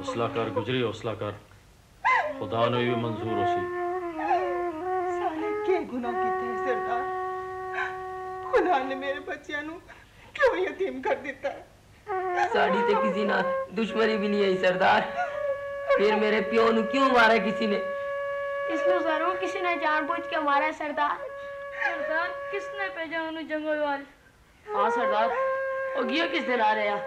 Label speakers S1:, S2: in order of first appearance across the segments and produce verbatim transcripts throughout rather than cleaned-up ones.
S1: हौसला कर गुजरी, हौसला कर, खुदा ने भी मंजूर हो सी।
S2: साले के गुनाह कीते सरदार? खुदा ने मेरे बच्चों को क्यों यतीम कर दिता है?
S3: साड़ी ते किसी ना दुश्मनी भी नहीं है सरदार, फिर मेरे प्यो नु क्यों मारा किसी ने?
S4: इसको जरूर किसी ने जानबूझ के मारा है सरदार। सरदार किसने भेजा उन्हें जंगल वाल?
S3: हाँ सरदार, और गया किस दिन आ रहे हैं?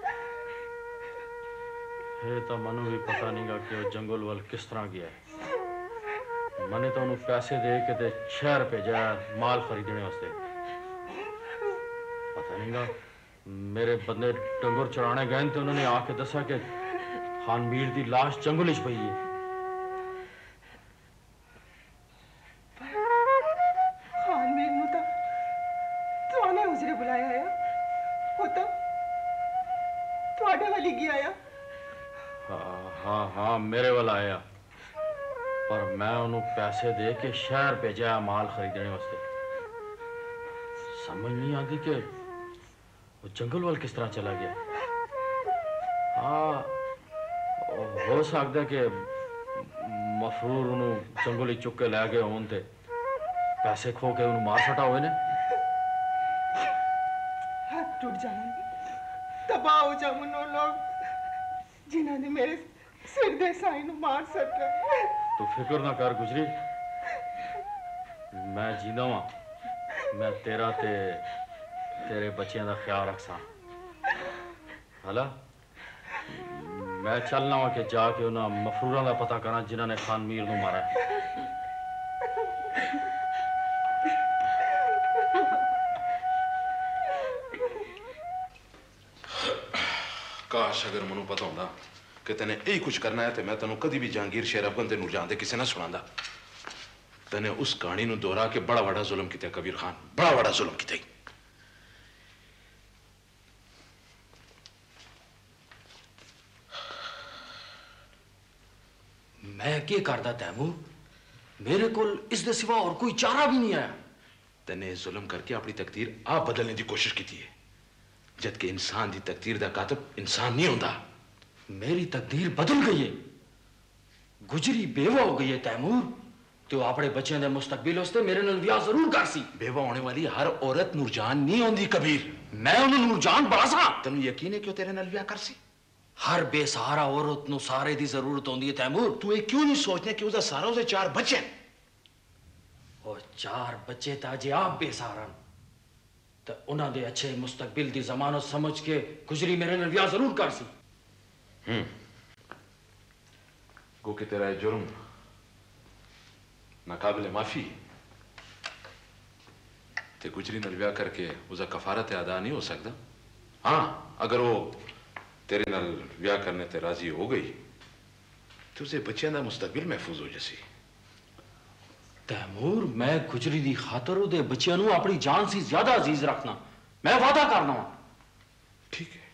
S1: है तो मनु भी पता नहीं गा कि वो जंगल वाल किस तरह गया है। मैंने तो उन्हें पैसे दे के ते शहर भेजा माल खरीदने वास्ते। पता नहीं गा मेरे बंदे डंगर चराने गए तो उन्होंने आके दसा कि खान मीर की लाश जंगल च पई है।
S2: खान मीर नु तो तुआने उजरे बुलाया है, वो तो तुआडे वाली गया आया।
S1: हाँ हाँ हाँ मेरे वाला आया, पर मैं उन्हें पैसे दे के शहर भेजा माल खरीदने वास्ते। समझ नहीं आती कि वो जंगल वाल किस तरह चला गया। हाँ हो सकता कि मफरूर उन्हें जंगल चुक के लै गए होन ते पैसे खो के उन्हें मार सटा हुए ने।
S2: हाथ टूट जाए, तबाह हो जाए उन लोग जिन्होंने मेरे सिर दे साई नु मार सटा।
S1: तो फिक्र ना कर गुजरी, मैं जीना वा, मैं तेरा ते तेरे बच्चों का ख्याल रखसा। हला मैं चलना वा कि जाके उन्हें मफरूरा का पता करना जिन्होंने खान मीर को मारा है।
S5: काश अगर मनु पता होंदा कि तेने यही कुछ करना है तो मैं तेन कभी भी जहांगीर शेर अफगन ते नूरजहां दे किसी ना सुनांदा। तेने उस कहानी नु दोहरा के बड़ा बड़ा जुल्म किया कबीर खान, बड़ा बड़ा जुल्म किया।
S6: मैं क्या करता तैमूर, मेरे को इस दे सिवा और कोई चारा भी नहीं आया।
S5: तेने जुल्म करके अपनी तकदीर आप बदलने की कोशिश की है, जबकि इंसान की तकदीर दा कातिब इंसान नहीं होता।
S6: मेरी तकदीर बदल गई है, गुजरी बेवा हो गई है तैमूर, तो अपने बच्चों के मुस्तकबिल वास्ते मेरे नाल ब्याह जरूर कर सी।
S5: बेवा होने वाली हर औरत नूरजहान नहीं होती कबीर।
S6: मैं उन्हें नूरजहान बड़ा सा।
S5: तेन यकीन है क्यों तेरे नाल ब्याह कर सी?
S6: हर बेसहारा औरत नु सारे दी जरूरत होती है तैमूर।
S5: तू ये क्यों नहीं सोचने कि उसका सारा उसे चार बच्चे हैं?
S6: और चार बच्चे ताजे आप बेसहारा तो उन्होंने दे अच्छे मुस्तकबिल दी जमानत समझ के गुजरी मेरे नाल ब्याह जरूर कर सी।
S5: हम्म गो कि तेरा जुर्म नाकाबिल माफी ते गुजरी नाल ब्याह करके उसका कफारत अदा नहीं हो सकता। हाँ अगर वो तेरे नाल ब्याह करने ते राजी हो गई तो उसे बच्चों का मुस्तकबिल महफूज हो जैसी।
S6: तैमूर मैं गुजरी दी खातर उदे बच्चों नु अपनी जान से ज्यादा अजीज रखना, मैं वादा करना वा।
S5: ठीक है,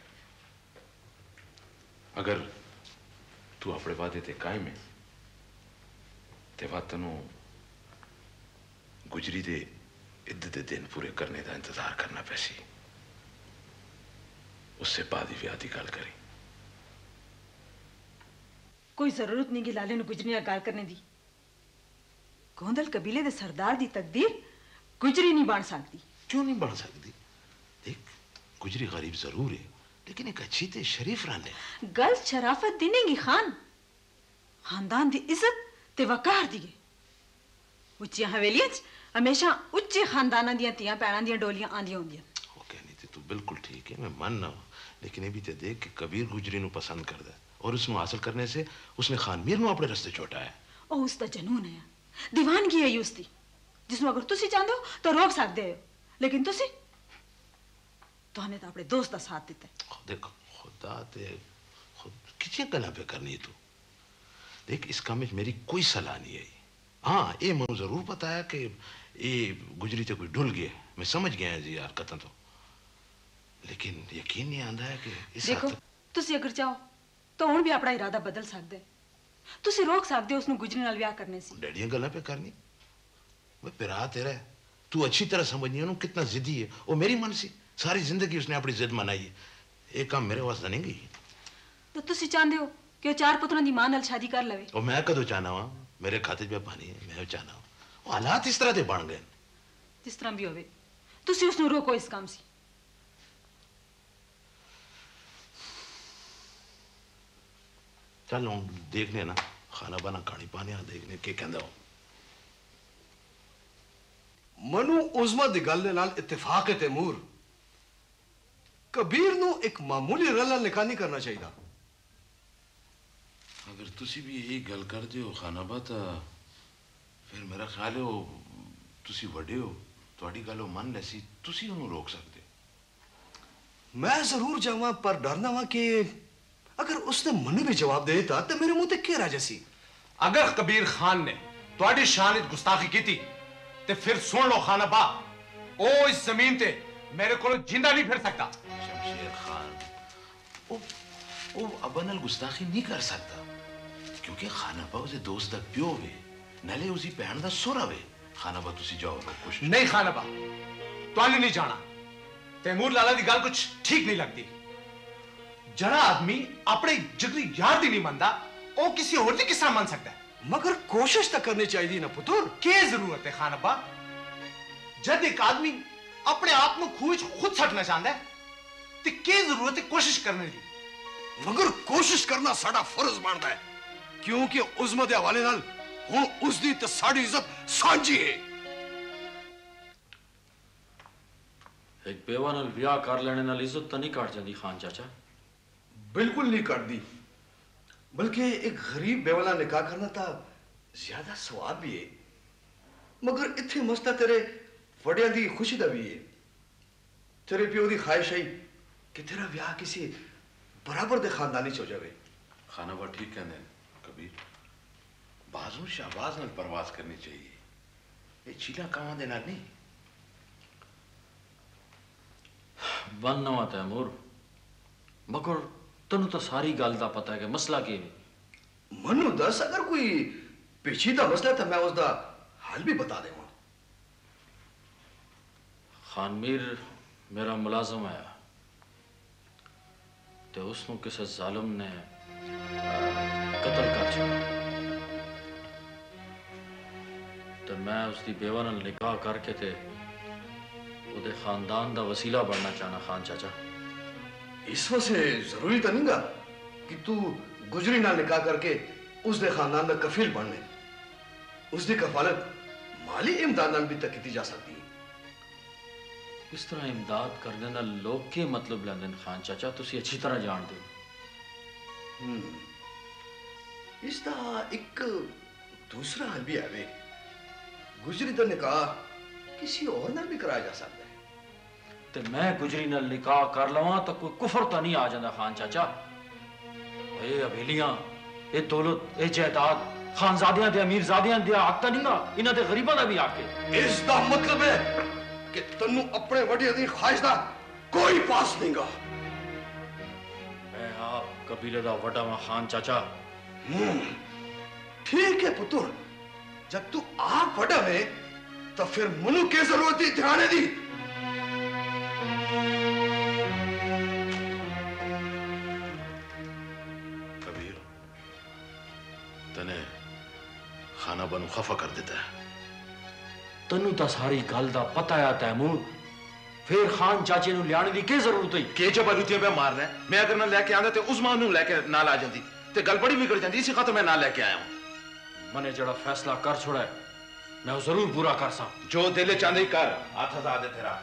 S5: अगर तू अपने वादे ते कायम है ते बात तेनू गुजरी दे इद्दत दिन पूरे करने का इंतजार करना पैसी। उससे बाद ही ब्याह की गल करी।
S7: कोई जरूरत नहीं कि लाले ने गुजरी नाल गल करने दी। गोंदल कबीले दे सरदार दी तकदीर गुजरी नहीं बन सकती।
S5: क्यों नहीं बन सकती? देख गुजरी गरीब जरूर है लेकिन एक अच्छी ते शरीफ रान है।
S7: गल शराफत दी नहीं खान, खानदान दी इज्जत ते वकार दी। उच्चियां हवेलियां च हमेशा उच्चे खानदाना दियां तियां पैणां दियां डोलियां आंदियां होंदियां।
S5: ओ कहनी ते तू बिल्कुल ठीक है, मैं मानना हूं, लेकिन ये भी ते देख कि कबीर गुजरी नु पसंद करदा और उसनु हासिल करने से उसने खान मीर नु अपने रास्ते छोटाया।
S7: ओ उसदा जनून है, दीवानगी है उसदी, जिसनु अगर तुसी चाहते हो तो रोक सकते हो, लेकिन तुसी तुहाने तो अपने दोस्त का साथ दिता है।
S5: देख खुदा ते खुद किचियां गल्लां पे करनी है तू। देख इस काम में मेरी कोई सलाह नहीं है। हाँ ये मैं जरूर पता है कि ये गुजरी ते कोई ढुल गया, मैं समझ गया जी यार कथा तो, लेकिन यकीन नहीं आंदा है कि इस
S7: देखो तुसी अगर चाहो तो हुण भी अपना इरादा बदल सकते, तुसी रोक सकते हो उसनु गुजरी नाल ब्याह करने से।
S5: डैडियां गल्लां पे करनी मैं पिरा तेरा है, तू अच्छी तरह समझनी है कितना जिद्दी है। वो मेरी मन सी सारी जिंदगी उसने अपनी जिद मनाई है, एक काम मेरे वास्ते नहीं गई।
S7: तो तुसी चाहते हो कि चार पुत्रों दी मां नाल शादी कर लवे।
S5: और मैं कदों चाहना वा मेरे खाते में पानी है मैं चाहना वा हालात इस तरह दे बन गए
S7: जिस तरह भी होवे तुसी उसनु रोको इस काम से।
S5: चल हम देखने ना खाना बना खानी पानी आ देखने के कहंदा हो
S8: मनु उज़मा दी गल दे नाल इत्तेफाक है तैमूर कबीर नु एक मामूली रला निकाह नहीं करना चाहिए।
S5: अगर तुसी भी यही गल कर दियो खानाबा ता फिर मेरा ख्याल है वो तुसी वड्डे हो ਤੁਹਾਡੀ ਗੱਲ ਉਹ ਮੰਨ ਲੈਸੀ ਤੁਸੀਂ ਉਹਨੂੰ रोक सकते।
S8: मैं जरूर जावा पर डरना वा कि अगर उसने मनु भी जवाब दे दिता तो मेरे मुंह ते क्या राजा सी।
S9: अगर कबीर खान ने ਤੁਹਾਡੀ शान विच गुस्ताखी की ते फिर सुन लो खानाबा ओ इस जमीन ते मेरे को जिंदा नहीं फिर सकता।
S5: शमशेर खान वो वो अबनल गुस्ताखी नहीं कर सकता क्योंकि खानाबा उसे दोस्त दा प्यो वे नले उसी भैन दा सोरा वे। खानाबा तुसी जाओ कुछ
S9: नहीं खानाबा तुहानू नहीं जाना तैमूर लाला दी गल कुछ ठीक नहीं लगती। जड़ा आदमी अपने जिगरी यार दी नहीं मनदा ओ किसी और दी किस तरह मान सकता है।
S8: मगर कोशिश तो करनी चाहिए ना पुत्र।
S9: क्या जरूरत है खानाबा जब एक आदमी अपने आप को खूह च खुद सटना चाहता है तो क्या जरूरत है कोशिश करने की।
S8: मगर कोशिश करना साडा फर्ज बनता है क्योंकि उज़मा दे हवाले नाल हुण उसदी ते साडी इज्जत सांझी है।
S1: एक बेवा नाल विआह कर लेने नाल इज्जत तो नहीं काट जाती खान चाचा।
S8: बिल्कुल नहीं काटदी बल्कि एक गरीब बेवला निकाह करना था ज्यादा सवाब भी है। मगर इत्थे मसला तेरे वड्डियां दी खुशी दा भी है। तेरे प्यो दी ख्वाहिश है कि तेरा ब्याह किसी बराबर दे खानदानी च हो जावे।
S5: खानाबा ठीक कहंदे कबीर बाजू शाहबाज नाल परवाज करनी चाहिए ये चीला कावां दे नाल नहीं।
S1: बनना वा तैमूर मगर तेन तो सारी गल का पता है कि मसला की है।
S8: मनु दस अगर कोई पेचीदा मसला तो मैं उसका हल भी बता देवा।
S1: खान मीर मेरा मुलाजम आया तो उसनु किसी जालिम ने कत्ल कर छड़ा तो मैं उसकी बेवा नाल निकाह करके ते उहदे खानदान का वसीला बनना चाहना। खान चाचा
S8: इस वजह जरूरी तो नहीं गा कि तू गुजरी नाल निकाह करके उसके खानदान का कफील बनने। उसकी कफालत माली इमदाद नाल भी तक की जा सकती है।
S1: इस तरह इमदाद करने नाल लोग के मतलब लेंदे ने खान चाचा तुसी अच्छी तरह जानते हो।
S8: इसका एक दूसरा हल भी है। गुजरी का निकाह किसी और नाल भी कराया जा सकता है।
S1: ते मैं गुजरी नाल निकाह कर लवां तो कोई कुफर तो नहीं आ जाता खान चाचा। ये हवेलियां ये दौलत ये जायदाद खानजादियां दे अमीरजादियां दे हक तो नहीं गा इन्हां दे गरीबां दा भी हक है।
S8: इसका मतलब है कि तन्नू अपने वड्डियां दी ख्वाहिश दा कोई पास नहीं गा।
S1: मैं आप कबीले दा वड्डा वां खान चाचा।
S8: ठीक है पुत्र जब तू आप वड्डा में तो फिर मनु की जरूरत ही ध्यान दी।
S5: कबीर तने खानाबा नू खफा कर देता है।
S1: तन्नू तो सारी गल दा पता है तैमूर फिर खान चाचे नू लियाने दी की जरूरत है।
S5: के जबरूतियां पे मारना है मैं अगर ना लेके आंदा ते उज़मा नू लेके नाल आ जांदी ते गल बड़ी बिगड़ जांदी। इसी खातर मैं ना लेके आया हूं।
S1: मैंने जड़ा फैसला कर छोड़ा है मैं वो जरूर पूरा कर सा।
S5: जो दिल चांदी कर हाथ आजाद है तेरा।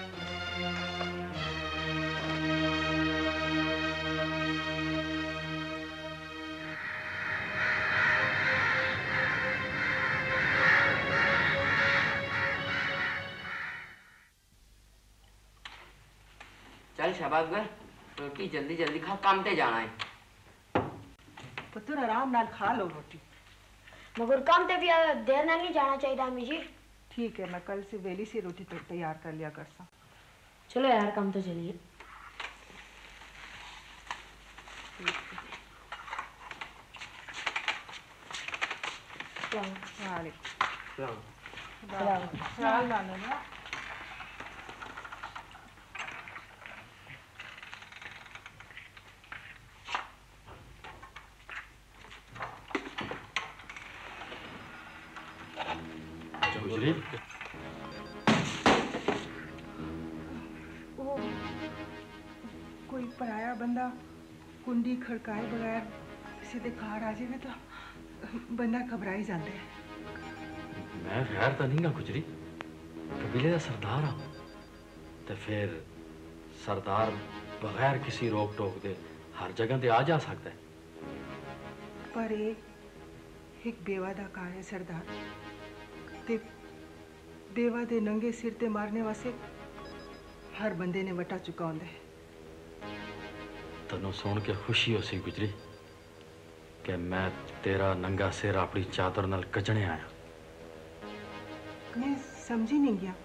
S3: चल शहबाज भाई रोटी जल्दी जल्दी खा काम पे जाना है।
S2: पुत्र आराम नाल खा लो रोटी।
S4: मगर काम पे भी देर ना नहीं जाना चाहिए अम्मी जी।
S2: ठीक है मैं कल से वेली से रोटी तो तैयार कर लिया कर सा।
S4: चलो यार काम तो चलिए।
S1: गुजरी
S2: ओ, कोई पराया बंदा कुंडी खड़काए बगैर सीधे घर आ जाए तो बंदा घबराई जाता है।
S1: मैं गैर तो नहीं गा गुजरी, कबीले का सरदार हाँ, तो फिर सरदार बगैर किसी रोक टोक दे हर जगह ते आ जा सकता है।
S2: पर ये एक बेवा दा कार है सरदार, ते बेवा दे नंगे सिर ते मारने वास्ते हर बंदे ने वटा चुका होंदा है।
S1: तनु सुन के खुशी हो सी गुजरी कि मैं तेरा नंगा सिर अपनी चादर नाल कजने आया।
S2: मैं समझी नहीं गया।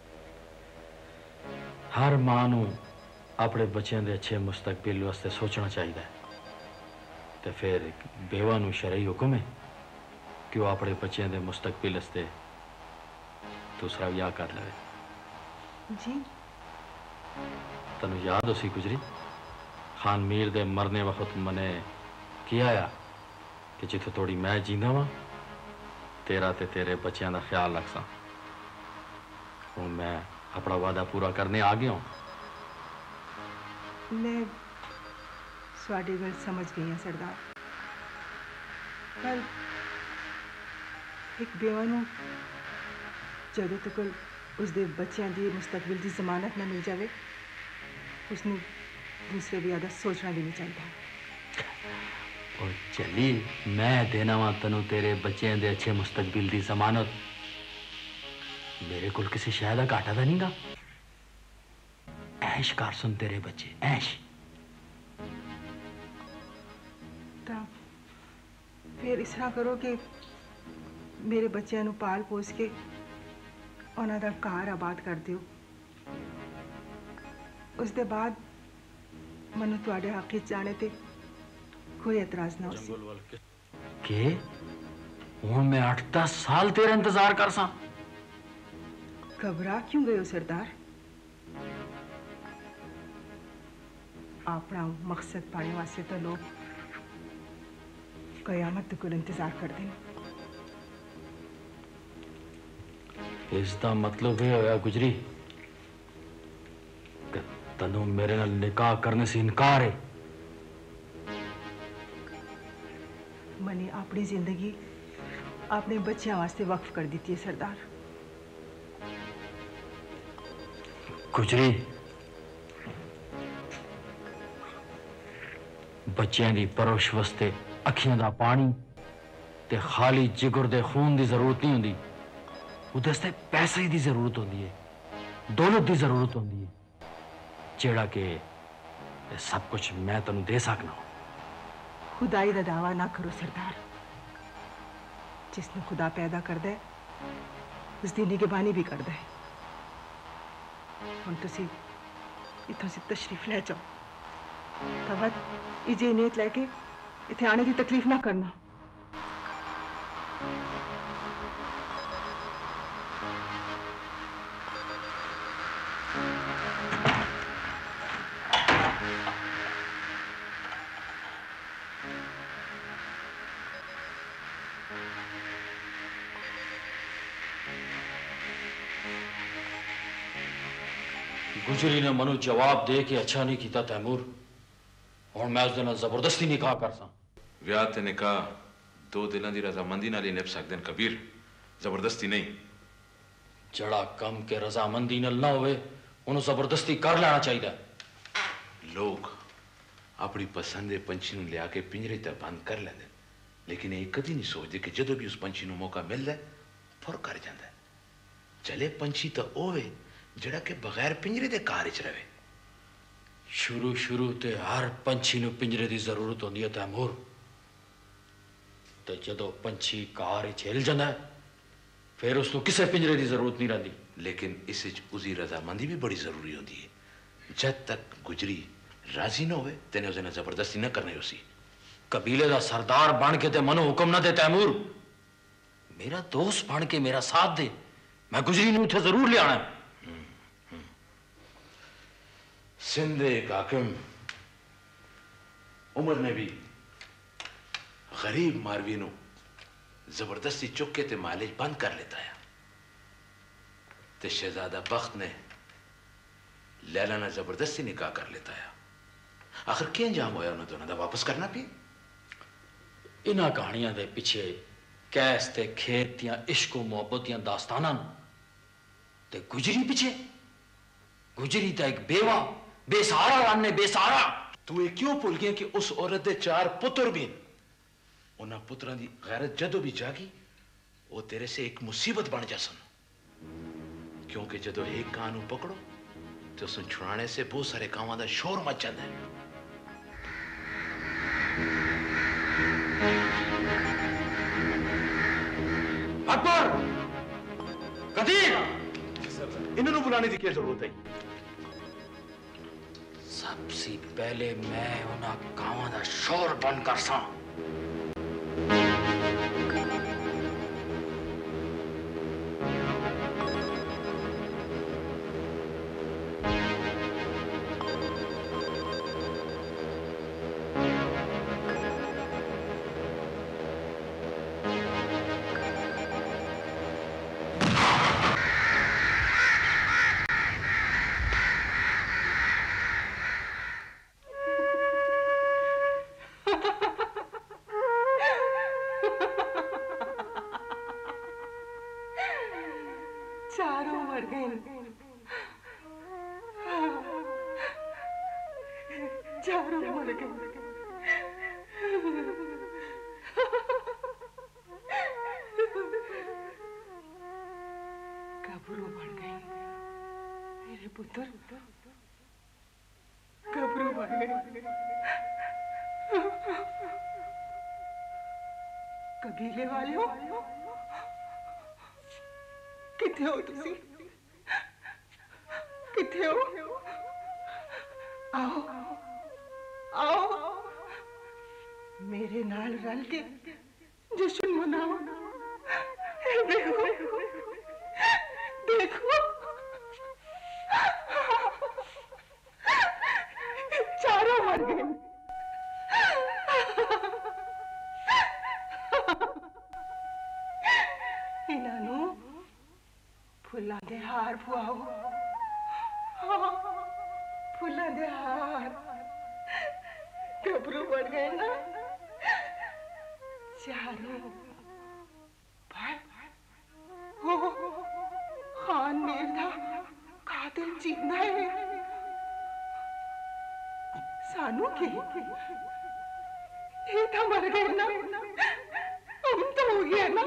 S1: हर मां नू अपने बच्चों के अच्छे मुस्तकबिल वास्ते सोचना चाहिए, तो फिर बेवा नू शरई हुक्म है कि वो अपने बच्चों के मुस्तकबिल वास्ते दूसरा विआह कर ले।
S2: जी
S1: तनु याद हो सी गुजरी खान मीर दे मरने वक्त मने किया आ कि जिथों थोड़ी मैं जींदा वा तेरा ते तेरे बच्चों का ख्याल रख सा। हुण मैं अपना वादा पूरा करने आ गया हूं।
S2: मैं स्वाडी गल समझ गई हूं सरदार, पर एक बेवा नू जदों तक उसके बच्चों की मुस्तकबिल की जमानत ना मिल जाए उसनू दूसरे विआह दा सोचना भी नहीं चाहिए।
S1: और चली मैं देना वा तनु तेरे बच्चों के अच्छे मुस्तकबिल की जमानत। मेरे को किसी शह का घाटा तो नहीं गा। ऐश कर सुन तेरे बच्चे ऐश।
S2: तो फिर इस तरह करो कि मेरे बच्चों नू पाल पोस के उन्हां दा घर आबाद कर दियो। उसके बाद मनु तुहाडे हक विच जाने ते कोई एतराज ना हो।
S1: के हुण मैं आठ दस साल तेरा इंतजार कर सा।
S2: घबरा क्यों गए हो सरदार? अपना मकसद पाने वास्ते तो लोग कयामत तक इंतजार करते हैं।
S1: इसका मतलब ये होया गुजरी कि तनु मेरे नाल निकाह करने से इनकार है।
S2: मैंने अपनी जिंदगी अपने बच्चों वास्ते वक्फ कर दी है सरदार।
S1: गुजरी बच्चों की परवरिश वास्ते अखियां दा पानी ते खाली जिगर दे खून की जरूरत नहीं होंदी, उदस्ते पैसे की जरूरत होती है, दौलत की जरूरत होती है, जेड़ा के सब कुछ मैं तैनूं दे सकना।
S2: खुदाई का दावा ना करो सरदार। जिसने खुदा पैदा करता है उसकी निगहबानी भी करता है। हुण तुसीं इत्थों से तशरीफ ले जाओ, तवत इजे नीयत लैके इत्थे आने की तकलीफ ना करना।
S6: गुजरी ने मनु जवाब दे के अच्छा नहीं किया तैमूर। हुण मैं उस दिन जबरदस्ती निकाह कर सा।
S5: विआह ते निकाह दो दिलों की रजामंदी नाल ही निभ सकते हैं कबीर, जबरदस्ती नहीं।
S6: जड़ा कम के रजामंदी नाल ना होवे उन्हें जबरदस्ती कर लेना चाहिए।
S5: लोग अपनी पसंद के पंछी नूं लिया के पिंजरे ते बंद कर लेंदे, लेकिन ये कदी नहीं सोचते कि जदों भी उस पंछी नूं मौका मिलता है फुर कर जाता है। चले पंछी तो ओवे जड़ा के बगैर पिंजरे दे कार च रहे।
S6: शुरू शुरू ते हर पंछी नूं पिंजरे की जरूरत होती है तैमूर, तो जदों पंछी कार च हिल जाता है फिर उसनूं किसी पिंजरे की जरूरत नहीं रही।
S5: लेकिन इस उसकी रजामंदी भी बड़ी जरूरी होती है। जब तक गुजरी राजी ना होवे तेने उसे जबरदस्ती न करनी उसी।
S6: कबीले का सरदार बन के ते मनु हुक्म ना दे तैमूर। मेरा दोस्त बन के मेरा साथ दे, मैं गुजरी नूं इत्थे जरूर ले आना।
S5: सिंध एक हाकिम उमर ने भी गरीब मारवी नूं जबरदस्ती चुक के ते मालिज बंद कर लेता है। ते शहजादा बख्त ने लैला ने जबरदस्ती निकाह कर लेता है। आखिर क्या अंजाम होया उन्हें दोनों दा वापस करना पी?
S6: इन्हां कहानियां दे पिछे कैस ते खेत दियां इश्क मोहब्बत दियां दास्तानां ते गुजरी पिछे गुजरी ता एक बेवा बेसहारा राने बेसहारा।
S5: तू ये क्यों भूल गया कि उस औरत दे चार पुत्र भी उन्हां पुत्रां दी गैरत जदों भी जागी वो तेरे से एक मुसीबत बन जासन, क्योंकि जदों एक कां नूं पकड़ो तो उस छुड़ाने से बहुत सारे कावां दा शोर मच जाता है।
S9: अकबर, कदीर, इन्होंने बुलाने की क्या जरूरत है?
S6: सबसे पहले मैं उन्हां कावां दा शोर बंद कर सा।
S2: चारों मर गए, चारों मर गए। कब्रों बढ़ गए मेरे पुत्र, कब्रों बढ़ गए। कबीले वालों किथे हो तुसी? किथे हो? आओ आओ मेरे नाल रल के जश्न मनाओ। देखो देखो चारों मर गए। इन्हों फुल्लां दे हार पुआओ, फुल्लां दे हार। गभरू बढ़ गए ना चारों। हो खान मीर दा कातिल जींदा है। सानू के ये तो मर गए ना, हम तो हो गया ना।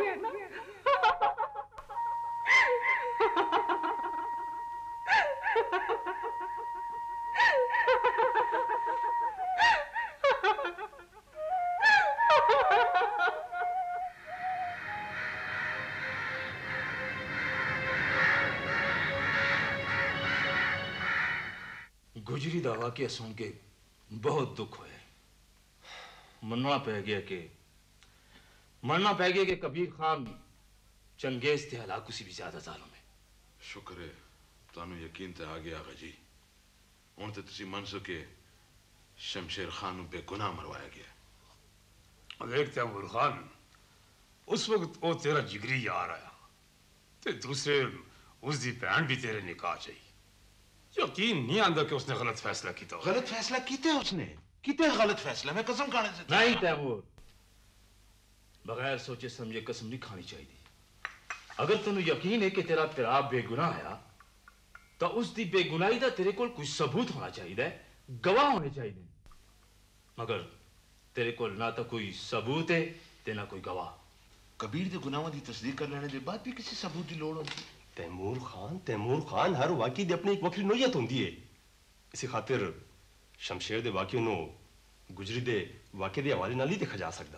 S5: गुजरी दा वाकया सुन के बहुत दुख होया। मनना पै गया कि मनना पै गया कि कबीर खान चंगेज ते हलाकू सी भी ज्यादा जालिम है।
S10: शुक्र है तानू यकीन ते आ गया जी। हुण ते तुसी मन सो के शमशेर खान नूं बेगुनाह मरवाया गया।
S11: देख तैमूर खान, उस वक्त वो तेरा जिगरी यार आया ते दूसरे उसकी भैन भी तेरे निकाह चाहिए। यकीन नहीं आंदा कि उसने गलत फैसला किया।
S5: गलत फैसला कीते उसने? कीते गलत फैसला? मैं कसम खाने से नहीं तैमूर, बगैर सोचे समझे कसम नहीं खानी चाहिए। अगर तेन यकीन है कि तेरा पिता बेगुनाह आया तो उसकी बेगुनाही का तेरे को कोई सबूत होना चाहिए, गवाह होने चाहिए। मगर तेरे को ना तो कोई सबूत है ते ना कोई गवाह।
S10: कबीर के गुनाहों की तस्दीक कर लेने के बाद भी किसी सबूत की लोड़ होती।
S12: तैमूर खान तैमूर खान हर वाकई दी अपनी एक वक्री नोयत होंदी है। इसी खातिर शमशेर दे वाकये नूं गुजरी दे वाकये दे हवाले नाल ही देखा जा सकदा।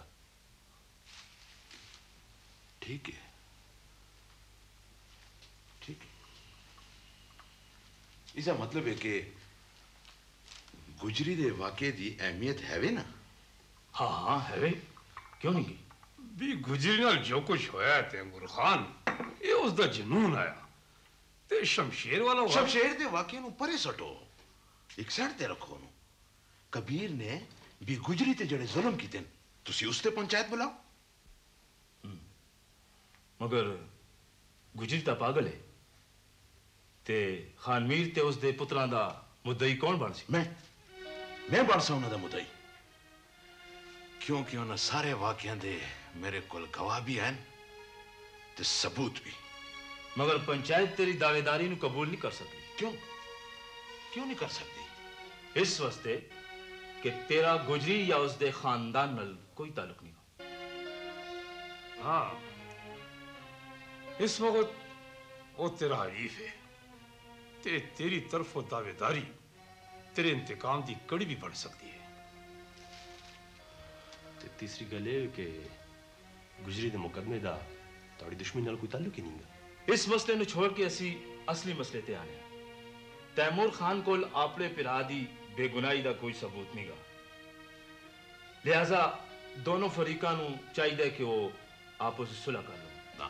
S10: ठीक है, ठीक है। इसका मतलब है कि गुजरी दे वाकये दी अहमियत है वे ना?
S11: हाँ हाँ है वे, क्यों नहीं की? भी गुजरी नाल जो कुछ होया तैमूर खान, ये उसका जनून आया ते शमशेर वाला वा...
S10: शमशेर दे वाकये नूं परे सटो, एक साइड ते रखो नूं। कबीर ने भी गुजरी ते जड़े जुल्म कीते तुसी उस ते पंचायत बुलाओ।
S5: मगर गुजरी ता पागल है,
S6: ते खान मीर ते उसदे पुत्रां दा मुद्दई कौन बन सी?
S5: मैं मैं बन सा उन्हां दा मुद्दई, क्योंकि उन्हां सारे वाकियां दे मेरे कोल गवाह भी हैं ते सबूत भी।
S6: मगर पंचायत तेरी दावेदारी नू कबूल नहीं कर सकती।
S5: क्यों क्यों नहीं कर सकती?
S6: इस वास्ते कि तेरा गुजरी या उसदे खानदान नाल कोई ताल्लुक नहीं।
S11: हाँ, इस वक्त वो तेरा हरीफ है ते तेरी तरफो दावेदारी तेरे इंतकाम की कड़ी भी बन सकती है।
S12: ते तीसरी गल है कि गुजरी दे मुकदमे दा तोड़ी दुश्मनी नाल कोई ताल्लुक ही नहीं गा।
S6: इस मसले नु छोड़ के असी असली मसले ते आने। तैमूर खान कोल अपने पिता दी बेगुनाही दा कोई सबूत नहीं गा, लिहाजा दोनों फरीकां नु चाहिए कि वो आपस में सुलह कर लो।
S5: ना,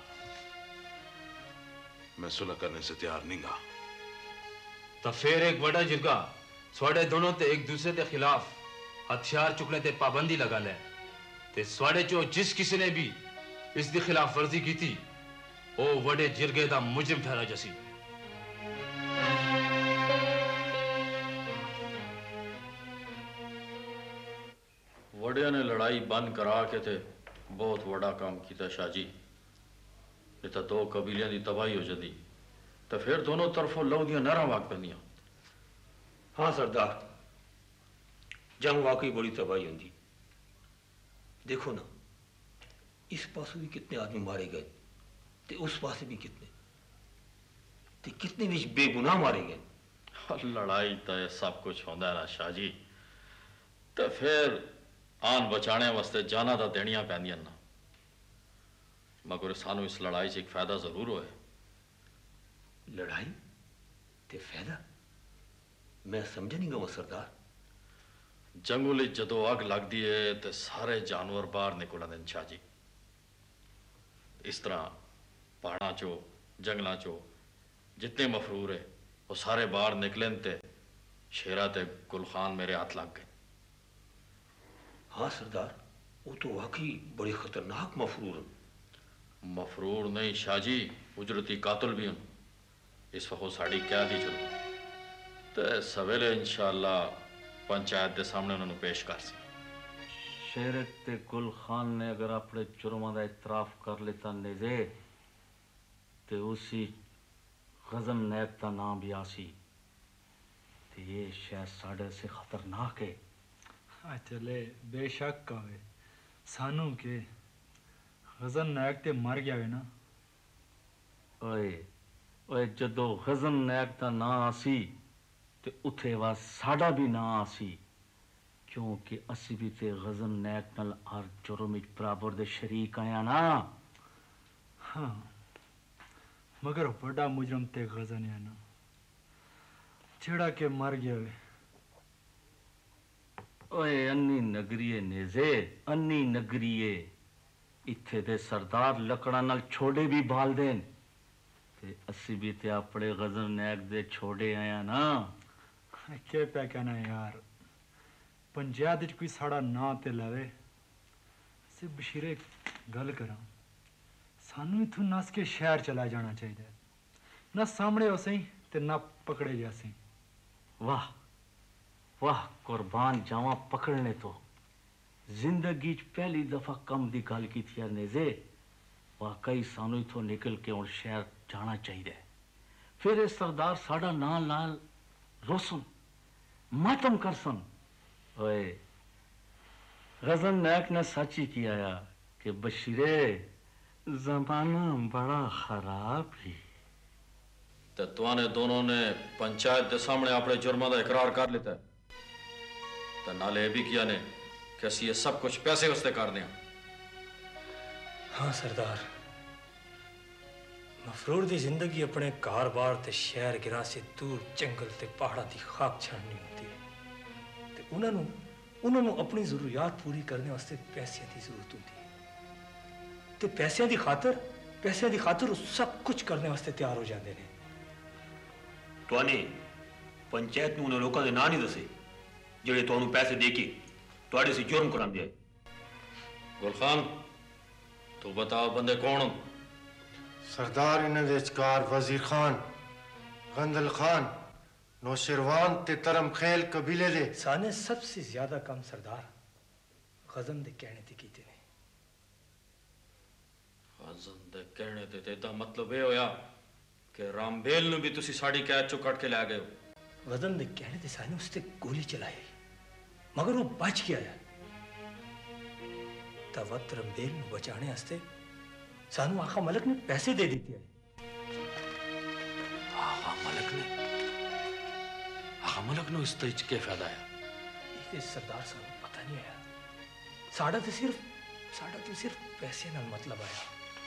S5: मैं सुलह करने से तैयार नहीं गा।
S6: तो फिर एक बड़ा जिरगा स्वाडे दोनों ते एक दूसरे के खिलाफ हथियार चुकने ते पाबंदी लगा ले ते स्वाडे चो जिस किसी ने भी इसकी खिलाफ वर्जी की थी वो वडे जिरगे दा मुजरिम ठहरा जसी।
S1: वड़िया ने लड़ाई बंद करा के थे बहुत बड़ा काम किया शाहजी, नहीं तो दो कबीलियां की तबाही हो जाती तो फिर दोनों तरफों लहू दियां नहरां वाग पैंदियां।
S13: हाँ सरदार, जंग वाकई बड़ी तबाही होंगी। देखो ना, इस पासों भी कितने आदमी मारे गए ते उस पास भी कितने ते कितने भी बेगुनाह मारे गए।
S1: लड़ाई तो ये सब कुछ होंदा है ना शाहजी, तो फिर आन बचाने वास्ते जाना तो देनियां पैंदियां ना। मगर सानू इस लड़ाई से एक फायदा जरूर होए।
S13: लड़ाई ते फायदा? मैं समझ नहीं गवा सरदार।
S1: जंगल जदों अग लगती है तो सारे जानवर बाहर निकल आते हैं शाहजी। इस तरह पहाड़ा चो जंगलों चो जितने मफरूर है वो सारे बाहर निकले ते शेरा ते गुलखान मेरे हाथ लग गए।
S13: हाँ सरदार, वो तो वाकई बड़े खतरनाक मफरूर हैं।
S1: मफरूर नहीं शाहजी, उजरती कातल भी हैं। इस वक्त साड़ी क्या दी चलो तो सवेरे इंशाअल्लाह पंचायत के सामने उन्होंने पेश कर सी।
S6: शेर ते गुल खान ने अगर अपने जुर्मां का इतराफ कर लेता नेजे तो उसी गजन नैब का नाम भी आसी। तो ये शायद साढ़े से खतरनाक है।
S14: हाँ चले बेशक आवे सानू के गजन नायक ते मर गया है ना।
S6: ओए ओए जदों गजन नायक का ना आसी ते उथे वा साड़ा भी ना आसी, क्योंकि असी भी ते गजन नायक नाल हर जुर्म विच बराबर दे शरीक आया ना।
S14: हाँ मगर बड़ा मुजरम ते गजन है ना जेड़ा के मर गया है।
S6: ओए अन्नी नगरीए नेजे, अन्नी नगरीए इत्थे दे सरदार लकड़ा नाल छोड़े भी बाल देन ते असी भी ते अपने गजन नायक दे छोड़े आया ना।
S14: के पे कहना यार, पंचायत च कोई साड़ा ना ते लवे से बशीरे गल करा सानू इथों नस के शहर चला जाना चाहिए, ना सामने हो सही ते ना पकड़े जा सही।
S6: वाह वाह कुर्बान जावा पकड़ने तो जिंदगी च पहली दफा कम दी गल की थी नेजे। वाकई सानू इथों निकल के और शहर जाना चाहिए। फिर इस सरदार साड़ा नाल नाल रोसन मातम करसन। ओए गजन नायक ने सच ही किया या कि बशीरे जमाना बड़ा खराब ही।
S1: तो तुआने दोनों ने पंचायत के सामने अपने जुर्मां का इकरार कर लेता है तो नाले ये भी किया ने कि असी ये सब कुछ पैसे वास्ते करने।
S13: हाँ सरदार, मफरूर दी जिंदगी अपने कार बार ते शहर गिरा से दूर जंगल ते पहाड़ा दी खाक छाड़नी होती है ते उन्होंने उन्होंने अपनी जरूरियात पूरी करने वास्ते पैसे की जरूरत होती है ते पैसे की खातर पैसे की खातर सब कुछ करने वास्ते तैयार हो जाते हैं। तुआने पंचायत में उन्हें लोगों के ना नहीं दसे जेड़े तुहानू पैसे दे के तुहाडे से जुर्म करांदे आए।
S1: गुलखान तू बता बंदे कौन?
S15: सरदार इन्हें विचकार वजीर खान
S12: गंदल खान नौशेरवान ते तरम खेल कबीले दे
S13: साने सबसे ज्यादा काम सरदार गजन दे कहने ते कीते ने।
S6: गजन दे कहने ते तेदा मतलब ये होया कि रामबेल नु भी तुसी साड़ी कैद चो कट के ला गए हो।
S13: गजन दे कहने ते साने उसते गोली चलाई मगर वो बच गया है। तवत रामबेल नु बचाने वास्ते सानू आका मलक ने पैसे दे दिए है।
S6: आका मलक ने आका मलक नु इसते क्या फायदा है?
S13: ये सरदार सानू पता नहीं आया। साड़ा तो सिर्फ साड़ा तो सिर्फ पैसे नाल मतलब आया।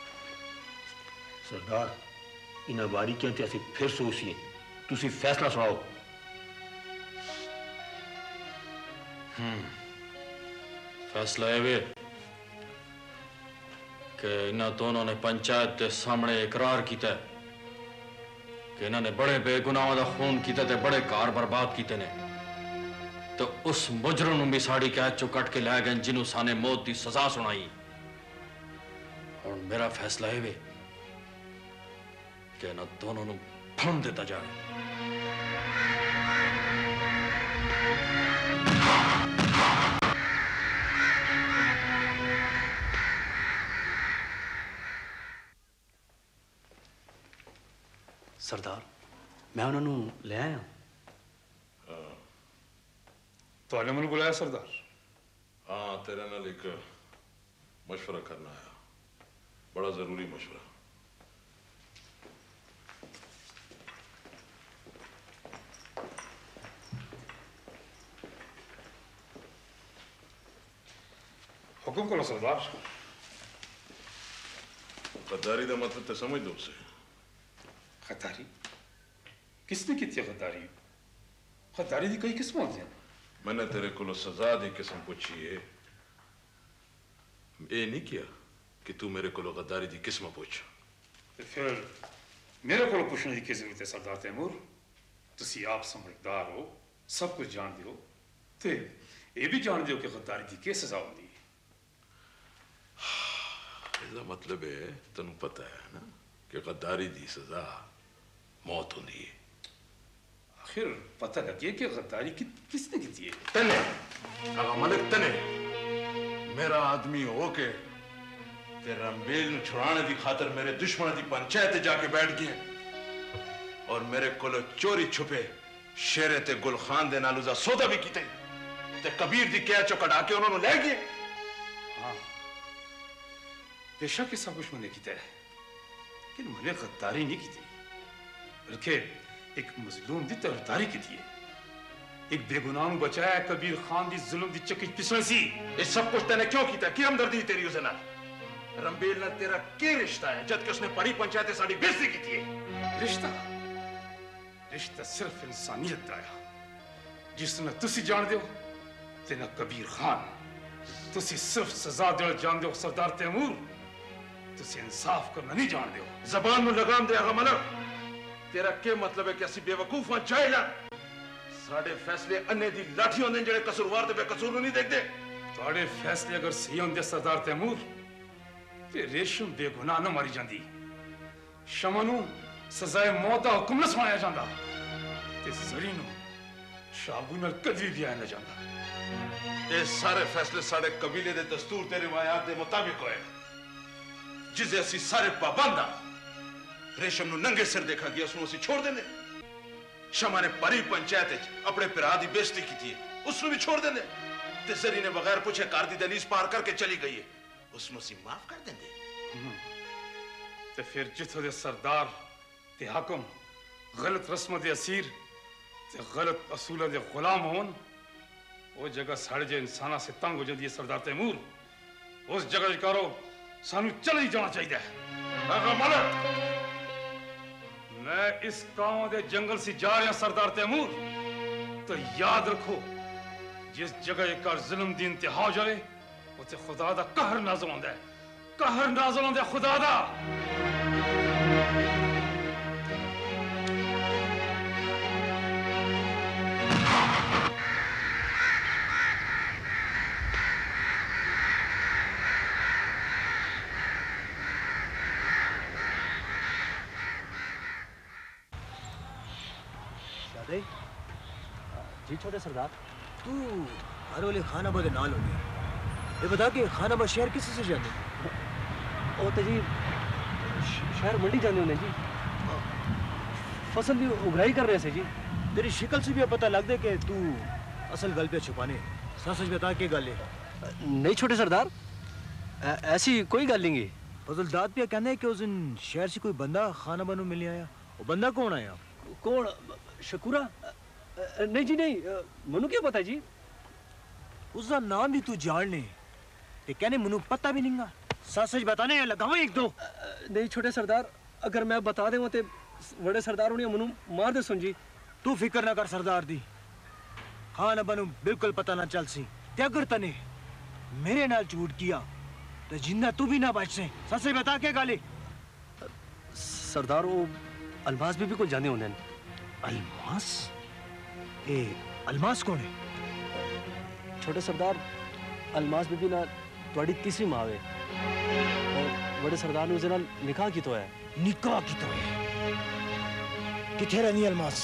S15: सरदार इन्हां बारीकियां ते असीं फिर सोचिए, तुसीं फैसला सुनाओ।
S6: हम्म फैसला है वे कि इन्हां दोनों ने पंचायत के सामने इकरार किया कि इन्होंने बड़े बेगुनाहों का खून किया ते बड़े कार बर्बाद किए ने, तो उस मुजरम नूं भी साड़ी कैद चो कट के लै गए जिन्हों साने मौत की सजा सुनाई। और मेरा फैसला है वे कि इन्हां दोनों नूं फन दिता जाए।
S15: सरदार मैं उन्होंने ले आया।
S11: तुहाने मैनू बुलाया सरदार?
S10: हाँ तेरे नाल एक मशवरा करना आया, बड़ा जरूरी मशवरा।
S11: हुक्म करो सरदार।
S10: गद्दारी का मतलब तो समझ दो उसे।
S11: गद्दारी किसने की थी? गद्दारी गद्दारी दी कई किस्म होती हैं।
S10: मैंने तेरे को सजा दी किस्म पूछी है, ये नहीं किया कि तू मेरे को गद्दारी दी किस्म पूछ।
S11: तो फिर मेरे को पूछने की जरूरत है सरदार तैमूर? तुसी आप समझदार हो, सब कुछ जानते हो, तो ये भी जानते हो कि गद्दारी दी क्या सजा होती है।
S10: इसका मतलब है तेन पता है ना कि गद्दारी दी सजा मौत होती है।
S11: आखिर पता लगे कि गद्दारी कि, किसने की थी?
S10: तने आगा मलिक तने मेरा आदमी हो के ते रामबेल नु छुड़ाने की खातर मेरे दुश्मन की पंचायत जाके बैठ गए और मेरे को चोरी छुपे शेरे ते गुल खान दे नालूजा सौदा भी कीते ते कबीर दी कैद चो कढ़ा के उन्होंने ले गए।
S11: हाँ बेशक सब कुछ मैंने किया है, लेकिन मैंने गद्दारी नहीं की थी, बल्कि एक मजलूम दी तरफदारी की थी। एक बेगुनाह बचाया कबीर खान दी जुल्म दी चक्की पिछले सी।
S10: ये सब कुछ तेने क्यों किया? की हमदर्दी तेरी उसे नाल? रंबेल ना तेरा क्या रिश्ता है जबकि उसने परी पंचायत साड़ी बेइज्जती की थी?
S11: रिश्ता रिश्ता सिर्फ इंसानियत दा है, जिसने तुसी जान दो ते ना कबीर खान। तुसी सिर्फ सजा दे जान दो सरदार तैमूर, तुसी इंसाफ करना नहीं जान दो।
S10: जबान में लगाम दे आगा मलक, तेरा क्या मतलब है कि असि बेवकूफ हां जाहिल? साडे फैसले अन्ने दी लाठी होंदे जेड़े कसूरवार ते बेकसूर नहीं देखदे।
S11: तुहाडे फैसले अगर सही होंदे सरदार तैमूर ते रेशम बेगुनाह न मारी जांदी, शमा नू सजाए मौत दा हुक्म न सुनाया जांदा ते जरी नू शाबू नाल कदी भी ब्याह न जांदा।
S10: ये सारे फैसले साडे कबीले दे दस्तूर ते रिवायात दे मुताबिक होए, जिसे असि सारे पाबंद हां। रेशम नू नंगे सिर देखा गया, उसनू असि छोड़ देंगे। शमा ने परी पंचायत अपने पिरा दी बेइज्जती की थी, उसनू भी छोड़ देंगे। ते जरी ने बगैर पूछे कार दी दहलीज पार करके चली गई है, उसनू असि माफ कर देंगे।
S11: ते फिर जिथों दे सरदार ते हाकम गलत रस्म दे असीर ते गलत असूलों दे गुलाम होन, वो जगह साढ़े जे इंसाना से तंग हो जाती है सरदार तैमूर। उस जगह करो सानू चले ही जाना चाहिए। आगा मलक, मैं इस गांव दे जंगल से जा रहा सरदार तैमूर, तो याद रखो जिस जगह एक जुल्म दी इंतहा हो जाए उसे खुदा दा कहर नाज़िल होंदा है, कहर नाज़िल होंदा है खुदा दा।
S16: जी छोटे सरदार।
S17: तू हर वाले खाना बदे नाल हो गया। ये बता कि खाना बद शहर किसी से जाने?
S16: ओ तो जी शहर मंडी जाने होने जी। फसल भी उगाई कर रहे थे जी।
S17: तेरी शक्ल से भी पता लग दे कि तू असल गल पे छुपाने। सच सच बता के गल है।
S16: नहीं छोटे सरदार, ऐसी कोई गल नहीं।
S17: फजलदाद पे कहने कि उस दिन शहर से कोई बंदा खाना बनू मिल आया। वो बंदा कौन आया?
S16: कौन? शकूरा? नहीं जी नहीं, मनु क्या पता जी?
S17: उसका नाम भी तू जानने ते कहने मनु पता भी नहीं। सच सच बताने लगावा एक दो।
S16: नहीं छोटे सरदार, अगर मैं बता दें ते बड़े सरदार उन्हें मनु मार दे सुन जी।
S17: तू फिक्र ना कर सरदार दी। खाना बनू बिल्कुल पता ना चल सी। ते अगर तने मेरे नाल झूठ किया तो जिंदा तू भी ना बच से। सच सच बता के गाली।
S16: सरदार वो अलमास बीबी को जाने होने।
S17: अलमास? ए अलमास कौन है?
S16: छोटे सरदार, अलमास बीबी ना तुम्हारी तीसरी माँ है और बड़े सरदार ने उसे ना निकाह की तो है।
S17: निकाह की तो है? किथे रहनी अलमास?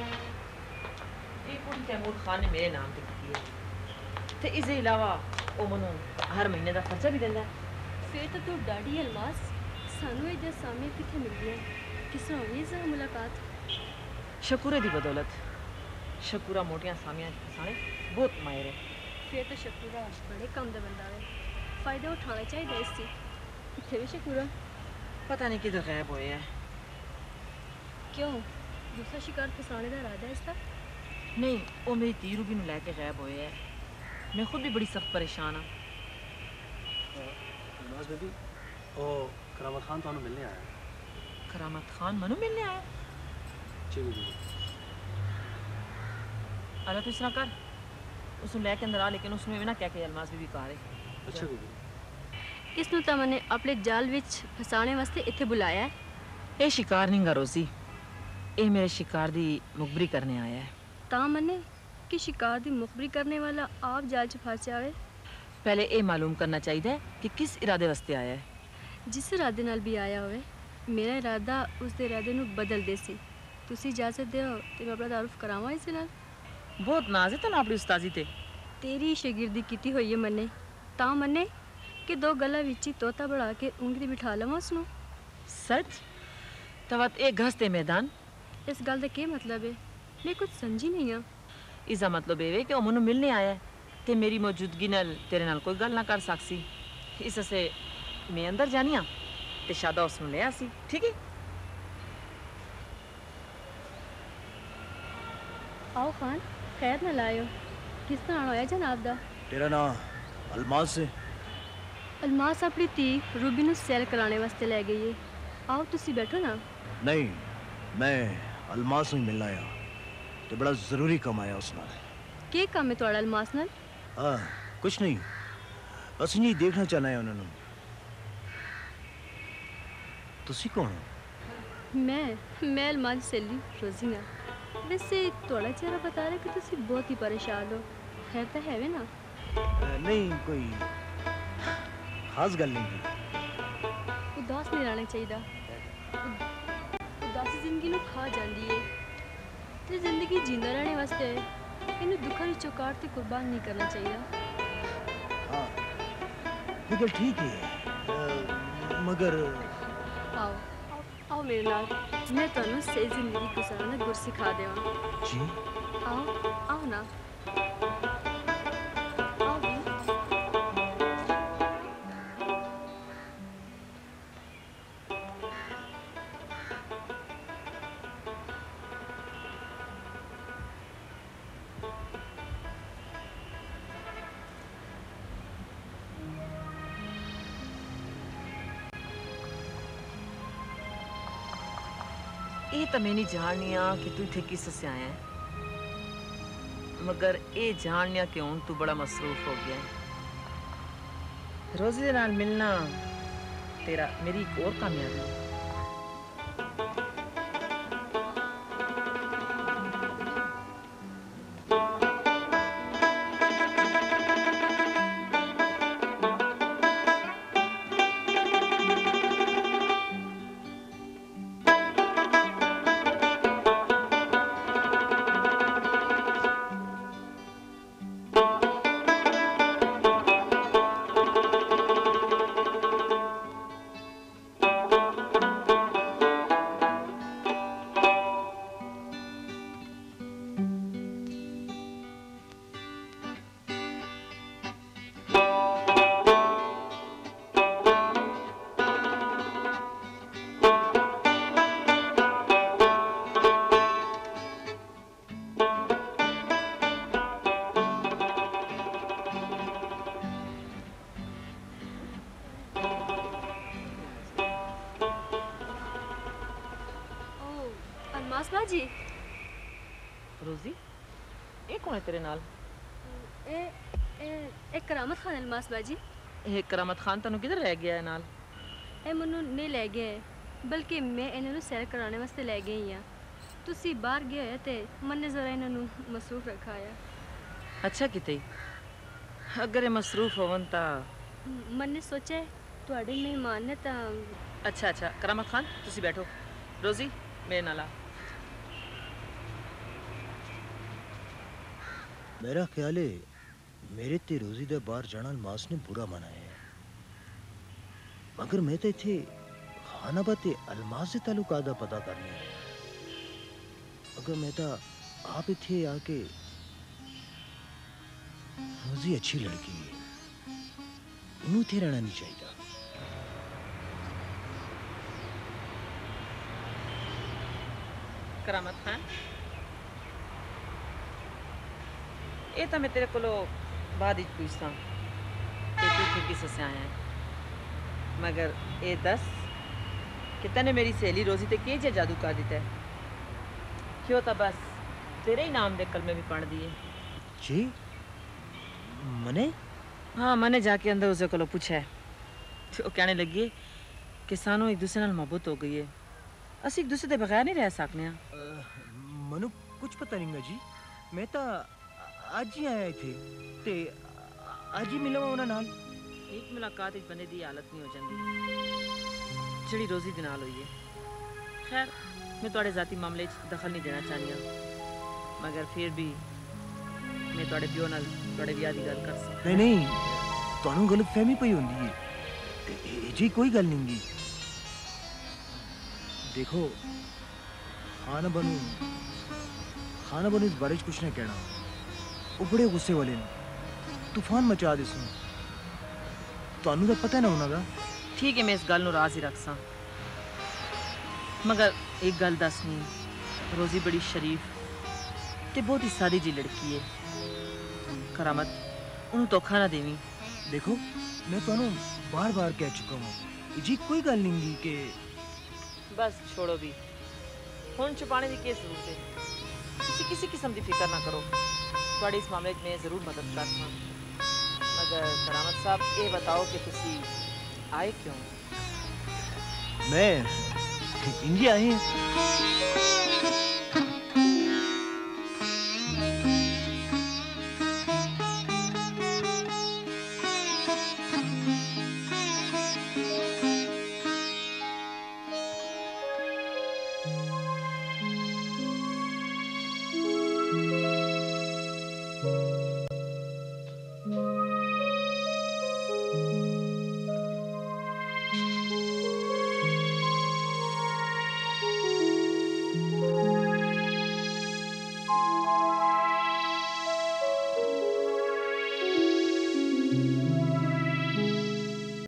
S18: ये पूरी तैमूर खान ने मेरे नाम पे की है ते इसके अलावा वो मनु हर महीने का खर्चा भी देता है।
S19: फिर तो तू डाडी अलमास सानू इधर सामने किथे मिल गया? किस तरह हुई इस मुलाकात?
S18: शकूरे दी बदौलत। शकूरा मोटियां सामियां फसाने बहुत माहिर है।
S19: फिर तो शकूरा बड़े कम दा बंदा है। फायदा उठाना चाहिए इससे। किथे भी शकूरा?
S18: पता नहीं किधर गायब हुए है।
S19: क्यों? दूसरा शिकार फसाने का इरादा है इसका?
S18: नहीं, वो मेरी तीरू भी लैके गायब हुए है। मैं खुद भी बड़ी सख्त परेशान हाँ।
S16: अलमास बीबी, ओ करामत खान तो मिलने आया।
S18: करामत खान मनु मिलने आया?
S16: जी जी।
S18: अरे तू इस तरह कर, उसने लैके अंदर आ, लेकिन उसने भी ना क्या कह अलमास बीबी कहा रहे।
S16: अच्छा बीबी।
S19: इसनु ता मैंने अपने जाल विच फसाने वास्ते इथे बुलाया है।
S18: ये शिकार नहीं गा रोजी, ये मेरे शिकार दी मुखबरी करने आया है।
S19: ता मने कि शिकार दी मुखबरी करने वाला आप जाल च फस जावे।
S18: पहले ये मालूम करना चाहिए कि किस इरादे वास्ते आया है।
S19: जिस इरादे नाल भी आया होवे, मेरा इरादा उस दे इरादे नु बदल दे सी। तुसी इजाजत दियो ते मैं अपना तारुफ करावां इस नाल।
S18: बहुत नाज है तना अपनी उस्ताजी ते।
S19: तेरी शागिर्दी कीती हुई है मन्ने, ता मन्ने कि दो गला विच ही तोता बढ़ा के उंगली बिठा लवां उसनु।
S18: सच? तवत एक घसते मैदान।
S19: इस गल दा के मतलब है? मैं कुछ समझी नहीं हां।
S18: इसका मतलब ये कि मनु मिलने आया है ते मेरी मौजूदगी नाल तेरे नाल कोई गल ना कर सकसी। इससे मैं अंदर जानी हां ते शादा उसनु ले आसी। ठीक है?
S19: आओ खान, खैर ना लायो। किस तरह आया जनाब दा?
S17: तेरा नाम अलमास है?
S19: अलमास अपनी धी रूबी नु सैर कराने वास्ते ले गई है। आओ तुसी बैठो ना।
S17: नहीं, मैं अलमास ਨੂੰ ਮਿਲਣਾ ਆ ਤੇ ਬੜਾ ਜ਼ਰੂਰੀ ਕੰਮ ਆਇਆ ਉਸ ਨਾਲ।
S19: ਕੀ ਕੰਮ ਹੈ ਤੁਹਾਡਾ अलमास ਨਾਲ?
S17: ਹਾਂ, ਕੁਛ ਨਹੀਂ, ਅਸੀਂ ਨਹੀਂ ਦੇਖਣਾ ਚਾਹਨਾ ਹੈ ਉਹਨਾਂ ਨੂੰ। ਤੁਸੀਂ ਕੌਣ ਹੋ?
S19: मैं मैं अलमास सैली रोजी ना। वैसे थोड़ा चेहरा बता रहा कि तुसी बहुत ही परेशान हो। खैर तो है वे ना?
S17: नहीं, कोई खास गल नहीं।
S19: उदास नहीं रहना चाहिए। उदासी जिंदगी नु खा जाती है। ते जिंदगी जींदा रहने वास्ते इन्हें दुखा की चौकाट ते कुर्बान नहीं करना चाहिए।
S17: हाँ, बिल्कुल ठीक है। आ, मगर
S19: आओ आओ मेरे नाल, मैं तुहानू सही जिंदगी गुजारना गुर सिखा देवां।
S17: जी?
S19: आओ आओ ना। आओ भी।
S18: ये तो मैं नहीं जाननी कि तू इतने किस से आया है, मगर ये जाननिया कि हूँ तू बड़ा मसरूफ हो गया है। रोजी दे नाल मिलना तेरा मेरी एक और कामयाबी है।
S19: जी
S18: रोजी ये कौन है तेरे नाल?
S19: ए ए एक करामत खान अलमास बाजी।
S18: ਇਹ ਕਰਾਮਤ ਖਾਨ ਤੈਨੂੰ ਕਿੱਧਰ ਲੈ ਗਿਆ ਹੈ ਨਾਲ?
S19: ਇਹ ਮੈਨੂੰ ਨਹੀਂ ਲੈ ਗਿਆ ਬਲਕਿ ਮੈਂ ਇਹਨਾਂ ਨੂੰ ਸੈਰ ਕਰਾਉਣ ਵਾਸਤੇ ਲੈ ਗਈ ਹਾਂ। ਤੁਸੀਂ ਬਾਹਰ ਗਏ ਹੋਏ ਤੇ ਮੰਨੇ ਜ਼ਰਾ ਇਹਨਾਂ ਨੂੰ ਮਸਰੂਫ ਰੱਖਾ ਆ।
S18: ਅੱਛਾ ਕਿਤੇ ਅਗਰ ਇਹ ਮਸਰੂਫ ਹੋਵਨ ਤਾਂ
S19: ਮੰਨੇ ਸੋਚਿਆ ਤੁਹਾਡੇ ਮਹਿਮਾਨ ਨੇ ਤਾਂ
S18: ਅੱਛਾ ਅੱਛਾ ਕਰਾਮਤ ਖਾਨ ਤੁਸੀਂ ਬੈਠੋ। ਰੋਜ਼ੀ ਮੇਰੇ ਨਾਲ ਆ।
S17: मेरा ख्याल है मेरे ते रोजी दे बाहर जाना अलमास ने बुरा मनाया है, मगर मैं तो इत्थे खानाबा ते अलमास दे ताल्लुकात दा पता करना है। अगर मैं तो आप इत्थे आके रोजी अच्छी लड़की है, इनू इत्थे रहना नहीं चाहिए।
S18: करामत खान ये तो मैं तेरे को बाद ही पूछता कि तू फिर किस से आया है, मगर ये दस कि तने मेरी सहेली रोजी ते के जे जादू कर दिता है? क्यों तो बस तेरे ही नाम दे कलमे भी पढ़ दिए
S17: जी। मने
S18: हाँ मैंने जाके अंदर उसे को पूछा है तो वो कहने लगी है कि सानू एक दूसरे नाल मोहब्बत हो गई है, असी एक दूसरे के बगैर नहीं रह सकने।
S17: मनु कुछ पता नहीं जी, मैं तो आज ही आया थे ते आज ही मिला उन्हां नाल।
S18: एक मुलाकात एक बंदे दी हालत नहीं हो जाती जिहड़ी रोजी दे नाल हुई है। खैर मैं तुहाडे जाती मामले च दखल नहीं देना चाहनी, मगर फिर भी मैं तुहाडे प्यो नाल तुहाडे विआह दी गल कर सकदी।
S17: नहीं नहीं तुहानू गलतफहमी पई होंदी है ते जी कोई गल नहीं गी। देखो खाना बनू खाना बनू इस बारे च कुछ नहीं कहना, वो बड़े गुस्से वाले ने, तूफान मचा दे सुन। तुहानू तो पता ना उन्हां दा।
S18: ठीक है मैं इस गल नू राज ही रख सा, मगर एक गल दसनी, रोजी बड़ी शरीफ ते बहुत ही सादी जी लड़की है। करामत उन्हें धोखा ना देवी।
S17: देखो मैं तुहानू बार बार कह चुका हूँ जी कोई गल नहीं गी के
S18: बस छोड़ो भी हुण छुपाने की क्या जरूरत है। किसी किसी किस्म की फिक्र ना करो, थोड़ी इस मामले में जरूर मदद करना। मगर करामत साहब ये बताओ कि तुसी आए क्यों?
S17: मैं इंडिया आए